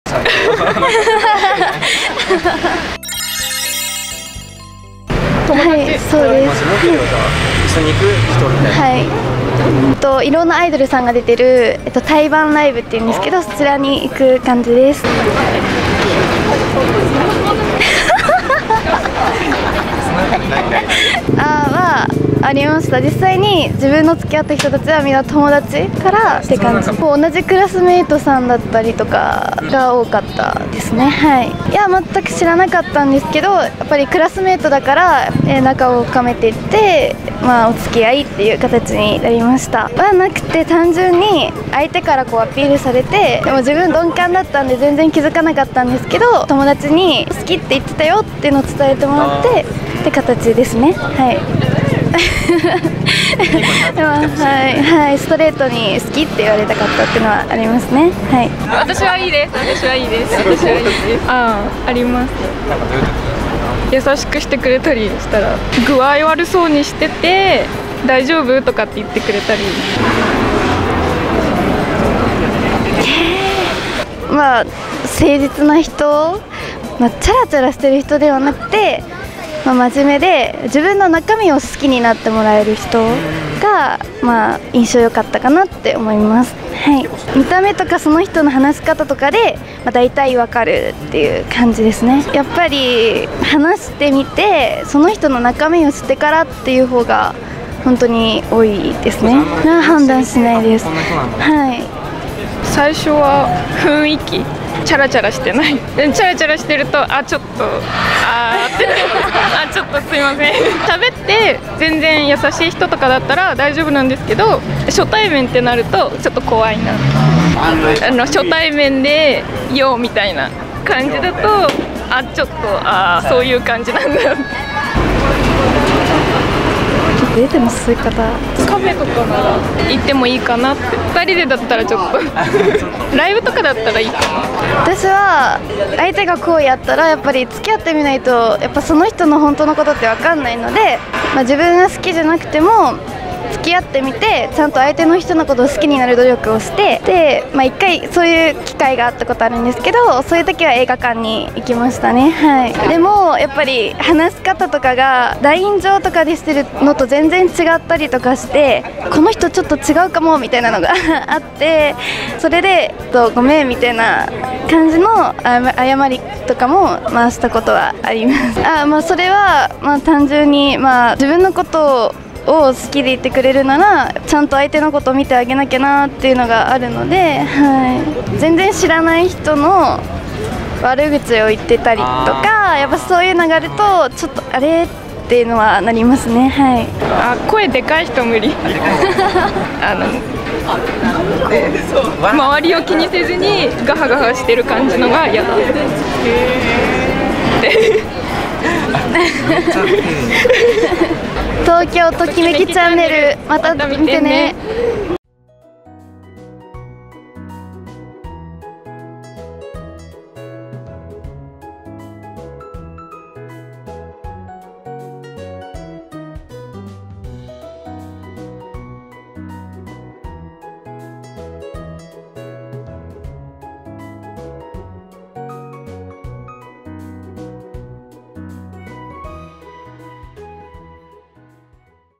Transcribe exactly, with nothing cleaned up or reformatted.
はい、そうです。 一緒に行く人みたいな。 はい。えっといろんなアイドルさんが出てるえっと対バンライブっていうんですけど、そちらに行く感じです。あはありました。実際に自分の付き合った人たちはみんな友達からって感じ。もう同じクラスメートさんだったりとかが多かったですね。はい。いや全く知らなかったんですけど、やっぱりクラスメートだから、えー、仲を深めていって、まあお付き合いっていう形になりました。はなくて、単純に相手からこうアピールされて、でも自分鈍感だったんで全然気づかなかったんですけど、友達に好きって言ってたよっていうのを伝えてもらってって形ですね。はい。はいはい、ストレートに好きって言われたかったっていうのはありますね。はい。 私はいいです。私はいいです。私はいいです。ああ、あります。優しくしてくれたりしたら、具合悪そうにしてて大丈夫とかって言ってくれたり。 まあ誠実な人、まあ、チャラチャラしてる人ではなくて、まあ、真面目で自分の中身を好きになってもらえる人が、まあ、印象良かったかなって思います。はい、見た目とかその人の話し方とかで、まあ、大体わかるっていう感じですね。やっぱり話してみてその人の中身を知ってからっていう方が本当に多いですね。判断しないです。はい。 最初は雰囲気チャラチャラしてない。チャラチャラしてると、あちょっとあーってあちょっとすいません。喋って全然優しい人とかだったら大丈夫なんですけど、初対面ってなるとちょっと怖いな。あの初対面でよみたいな感じだと、あちょっとあそういう感じなんだ。 デートの誘い方、 カフェとかなら行ってもいいかなって。ふたりでだったらちょっとライブとかだったらいいかな。 私は相手がこうやったらやっぱり付き合ってみないとやっぱその人の本当のことって分かんないので、まあ、自分が好きじゃなくても付き合ってみてちゃんと相手の人のことを好きになる努力をして、で、まあ、いっかいそういう機会があったことあるんですけど、そういう時は映画館に行きましたね。はい。でもやっぱり話し方とかが ライン 上とかでしてるのと全然違ったりとかして、この人ちょっと違うかもみたいなのがあって、それでとごめんみたいな感じの謝りとかもまあしたことはあります。あ、まあ、それはまあ単純にまあ自分のことをを好きでいてくれるならちゃんと相手のことを見てあげなきゃなっていうのがあるので、はい、全然知らない人の悪口を言ってたりとか、やっぱそういうのがあるとちょっとあれっていうのはなりますね。はい。 あ、声でかい人無理。あの周りを気にせずにガハガハしてる感じのが嫌だ。 東京ときめきチャンネル、また見てね。